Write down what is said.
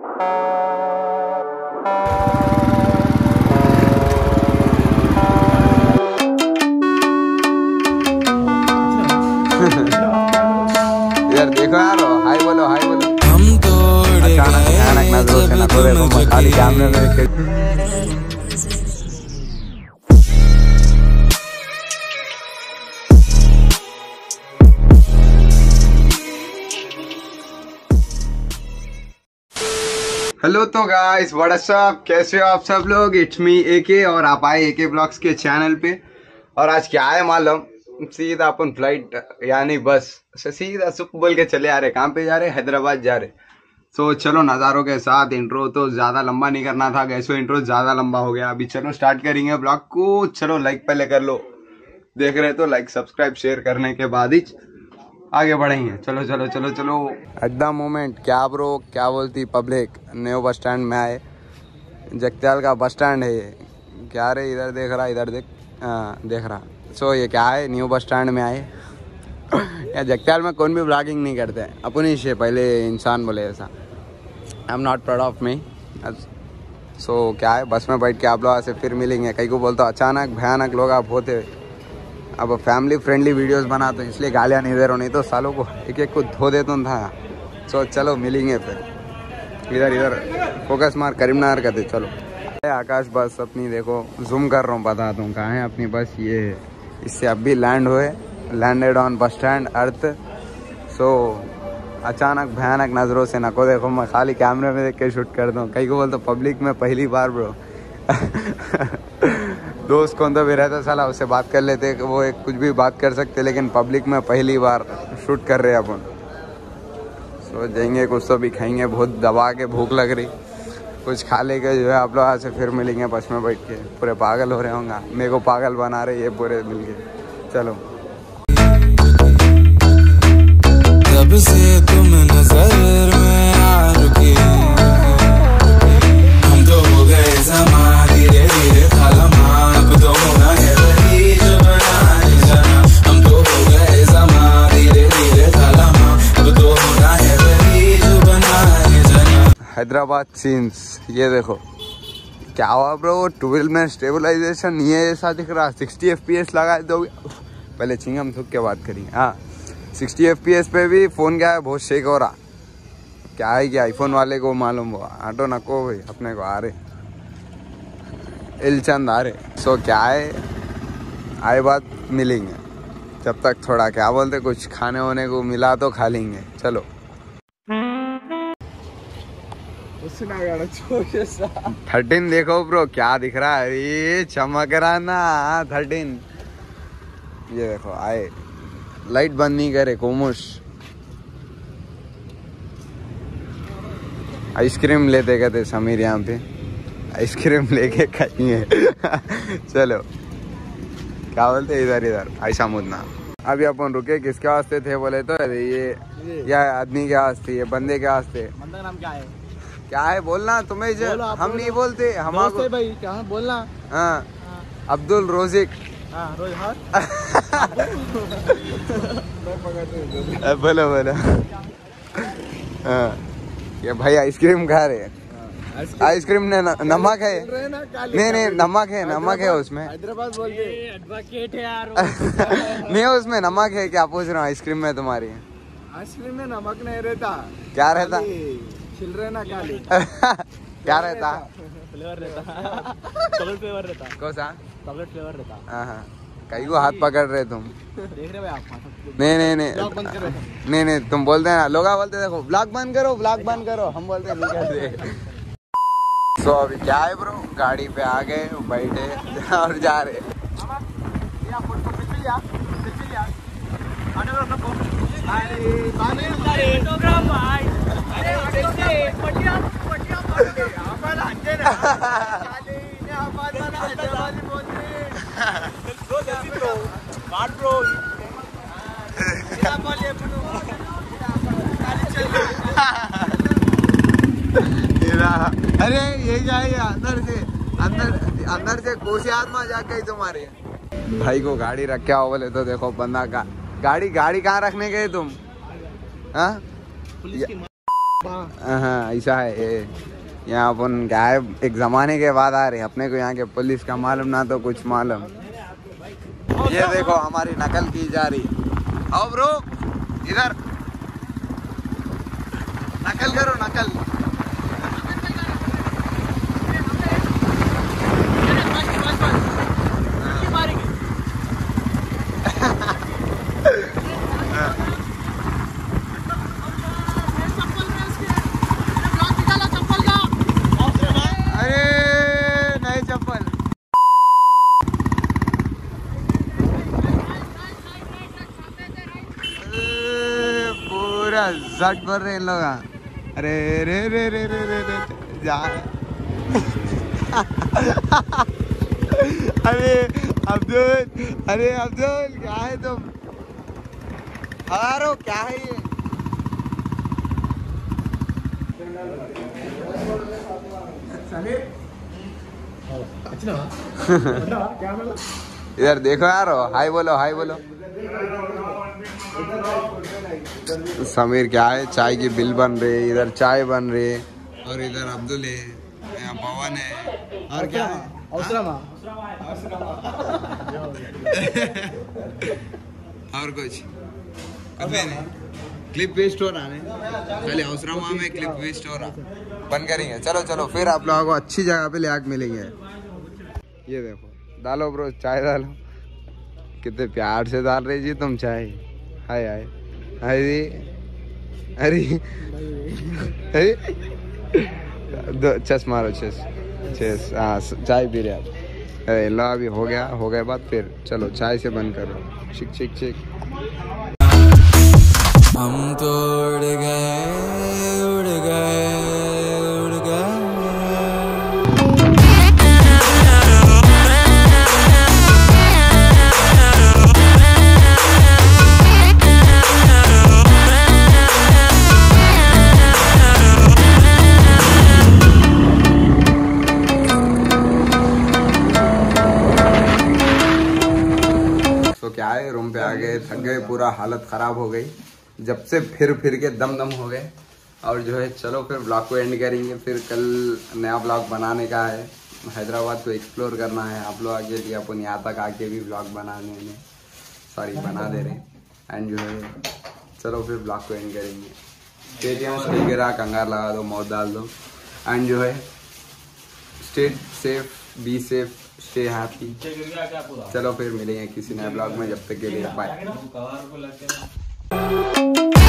यार देखो यार, हाय बोलो हाय बोलो। अचानक नजरों से नको देखो, खाली कैमरे में देख के। हेलो तो गाइस, व्हाट्स अप, कैसे हो आप सब लोग। इट्स मी एके और आप आए एके ब्लॉग्स के चैनल पे। और आज क्या है मालूम, सीधा अपन फ्लाइट यानी बस से सीधा सुख बोल के चले आ रहे। कहाँ पे जा रहे? हैदराबाद जा रहे। तो चलो नज़ारों के साथ। इंट्रो तो ज़्यादा लंबा नहीं करना था गैसो, इंट्रो ज़्यादा लंबा हो गया। अभी चलो स्टार्ट करेंगे ब्लॉग को। चलो लाइक पहले कर लो, देख रहे तो लाइक सब्सक्राइब शेयर करने के बाद ही आगे बढ़ेंगे। चलो चलो चलो चलो। एट द मोमेंट क्या ब्रो, क्या बोलती पब्लिक, न्यू बस स्टैंड में आए। जगत्याल का बस स्टैंड है ये। क्या रे, इधर देख रहा, इधर देख, देख रहा। सो ये क्या है, न्यू बस स्टैंड में आए। या जगत्याल में कौन भी ब्लॉगिंग नहीं करते, अपनी से पहले इंसान बोले ऐसा। I am not proud of me. So क्या है, बस में बैठ के आप लोगों से फिर मिलेंगे। कहीं को बोलते अचानक भयानक लोग आप होते। अब फैमिली फ्रेंडली वीडियोस बना तो इसलिए गालियाँ नहीं दे रहा, नहीं तो सालों को एक एक को धो देता था। सो चलो मिलेंगे फिर। इधर इधर फोकस मार, करीमनगर का दे। चलो आकाश बस अपनी देखो, जूम कर रहा हूँ, बताता हूँ कहाँ है अपनी बस। ये है, इससे अब भी लैंड हुए, landed on bus stand earth. So अचानक भयानक नज़रों से नको देखो, मैं खाली कैमरे में देख के शूट करता हूँ। कहीं को बोलते पब्लिक में पहली बार ब्रो। दोस्त कौन तो भी रहता साला, उससे बात कर लेते, वो एक कुछ भी बात कर सकते, लेकिन पब्लिक में पहली बार शूट कर रहे हैं अपन। सो जाएंगे, कुछ तो भी खाएंगे, बहुत दबा के भूख लग रही, कुछ खा लेके जो है आप लोग से फिर मिलेंगे बस में बैठ के। पूरे पागल हो रहे होंगे, मेरे को पागल बना रहे ये पूरे मिल के। चलो जब से तुम नजर में आ रुकी, हम तो हो गए ज़माना धीरे धीरे खालमा, अब तो होना है वही जो बनाने जाना। हम तो हो गए ज़माना धीरे धीरे खालमा, अब तो होना है वही जो बनाने जाना। हैदराबाद सीन्स ये देखो। क्या हुआ ब्रो, 12 में स्टेबलाइजेशन ये ऐसा दिख रहा। 60 FPS लगा दोगे। पहले चिंगम थूक के बात करिए। हाँ 60 FPS पे भी फ़ोन क्या है, बहुत शेक हो रहा। क्या है कि आईफोन वाले को मालूम हुआ। आटो नको भाई, अपने को आ रहे इलचंद आ रहे। सो क्या है, आए बात मिलेंगे। जब तक थोड़ा क्या बोलते कुछ खाने होने को मिला तो खा लेंगे। चलो 13 देखो ब्रो, क्या दिख रहा है, ये चमक रहा ना 13। ये देखो आए, लाइट बंद नहीं करे कोमुश। आइसक्रीम लेते कहते समीर, यहाँ पे आइसक्रीम लेके खाएंगे। चलो क्या बोलते, इधर इधर ऐसा मुदना। अभी अपन रुके, किसके वास्ते थे बोले तो ये आदमी के वास्ते, ये बंदे के वास्ते। बंदे का नाम क्या है? क्या है बोलना तुम्हें, हम नहीं बोलते हमारे भाई, क्या बोलना। हाँ अब्दुल रोजिक। बोलो बोलो। हाँ ये भाई आइसक्रीम खा रहे हैं। आइसक्रीम ने नमक है, नहीं नहीं नमक है, नमक है उसमें। हैदराबाद बोलते एडवोकेट है यार। नहीं उसमें नमक है, क्या पूछ रहा हूँ आइसक्रीम में तुम्हारी। आइसक्रीम में नमक नहीं रहता। क्या रहता? छिलरे ना काली। क्या रहता? फ्लेवर रहता, चॉकलेट फ्लेवर रहता। कौन सा? चॉकलेट फ्लेवर रहता। हाँ कहीं को हाथ पकड़ रहे तुम, देख रहे आप? नहीं नहीं नहीं नहीं नहीं तुम बोलते हैं ना, लोग बोलते देखो ब्लॉग बंद करो, ब्लॉग बंद करो, हम बोलते नहीं करते। सो अभी क्या है ब्रो, गाड़ी पे आ गए, बैठे और जा रहे। अरे ये क्या है, अंदर से कोसी आत्मा जाग गई तुम्हारे। भाई को गाड़ी रख क्या हो बोले तो देखो बंदा का गाड़ी कहाँ रखने गए तुम? हाँ हाँ ऐसा है ये। यहाँ अपन गाय एक जमाने के बाद आ रहे, अपने को यहाँ के पुलिस का मालूम ना तो कुछ मालूम। ये देखो हमारी नकल की जा रही। आओ ब्रो इधर, नकल करो नकल। झट भर रहे इन लोग। अरे रे रे रे रे रे रे जा। अरे अब्दुल क्या है तुम? हमारो क्या है ये? इधर देखो यार, हाय बोलो हाय बोलो। समीर क्या है, चाय की बिल बन रही, इधर चाय बन रही और इधर अब्दुल है, यहाँ पवन है और क्या है और कुछ नहीं। क्लिप वेस्ट हो रहा है पहले, अवसरमा में क्लिप वेस्ट हो रहा। बंद करेंगे, चलो चलो फिर आप लोगों को अच्छी जगह पे ले आके मिलेंगे। ये देखो डालो ब्रो, चाय डालो। कितने प्यार से डाल रही जी तुम चाय। हाय हाय अरे अरे चस मारो चस चस। हाँ चाय पी रहे आप। अरे लो अभी हो गया बात, फिर चलो चाय से बंद करो। चिक चिक चिक। हम तो उड़ गए उड़ गए उड़ गए। क्या है, रूम पे आ गए, थक गए, पूरा हालत खराब हो गई जब से फिर के दम हो गए। और जो है चलो फिर ब्लॉग को एंड करेंगे। फिर कल नया ब्लॉग बनाने का है, हैदराबाद को एक्सप्लोर करना है। आप लोग आगे लिए अपन यहाँ तक आके भी ब्लॉग बना दे रहे हैं। एंड जो है चलो फिर ब्लॉग को एंड करेंगे। स्टे गिरा, कंगार लगा दो, मौत डाल दो। एंड जो है stay safe, be safe, stay happy. चलो फिर मिलेंगे किसी नए ब्लॉग में, जब तक के लिए बाय।